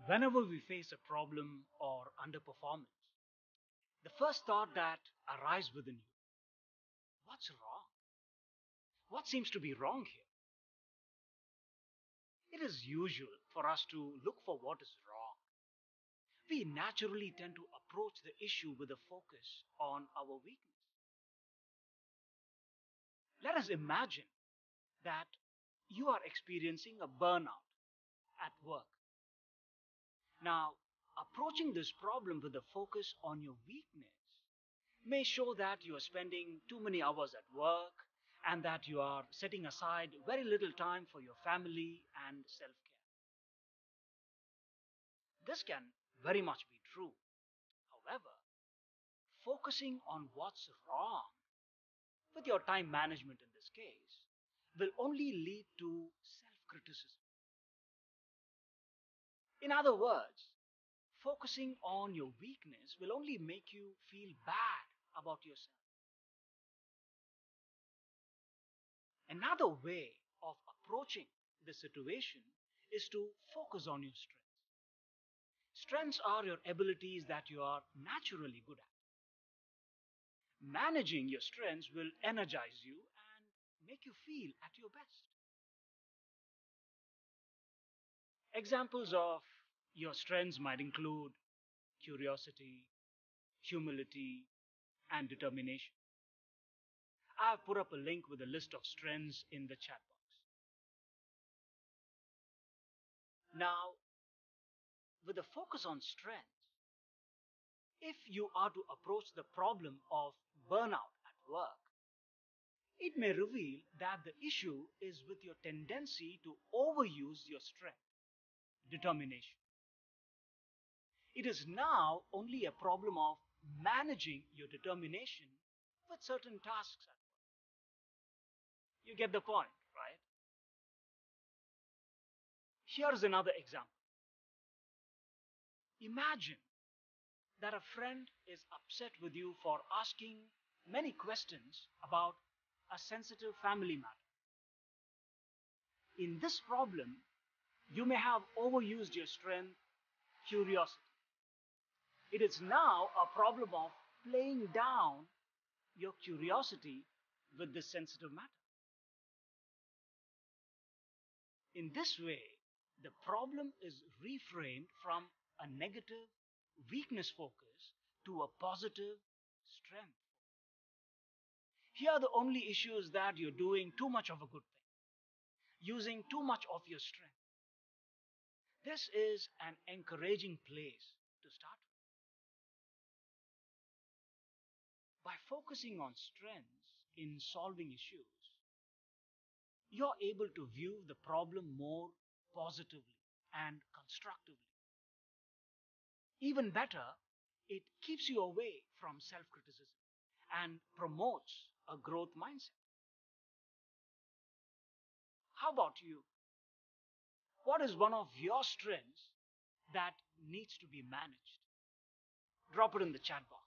Whenever we face a problem or underperformance, the first thought that arises within you, what's wrong? What seems to be wrong here? It is usual for us to look for what is wrong. We naturally tend to approach the issue with a focus on our weakness. Let us imagine that you are experiencing a burnout at work. Now, approaching this problem with a focus on your weakness may show that you are spending too many hours at work and that you are setting aside very little time for your family and self care. This can very much be true. However, focusing on what's wrong with your time management in this case will only lead to self criticism. In other words, focusing on your weakness will only make you feel bad about yourself. Another way of approaching the situation is to focus on your strengths. Strengths are your abilities that you are naturally good at. Managing your strengths will energize you and make you feel at your best. Examples of your strengths might include curiosity, humility, and determination. I have put up a link with a list of strengths in the chat box. Now, with a focus on strength, if you are to approach the problem of burnout at work, it may reveal that the issue is with your tendency to overuse your strength, determination. It is now only a problem of managing your determination with certain tasks at work. You get the point, right? Here's another example. Imagine that a friend is upset with you for asking many questions about a sensitive family matter. In this problem, you may have overused your strength, curiosity. It is now a problem of playing down your curiosity with this sensitive matter. In this way, the problem is reframed from a negative weakness focus to a positive strength. Here, the only issue is that you're doing too much of a good thing, using too much of your strength. This is an encouraging place to start with. By focusing on strengths in solving issues, you're able to view the problem more positively and constructively. Even better, it keeps you away from self criticism and promotes a growth mindset. How about you? What is one of your strengths that needs to be managed? Drop it in the chat box.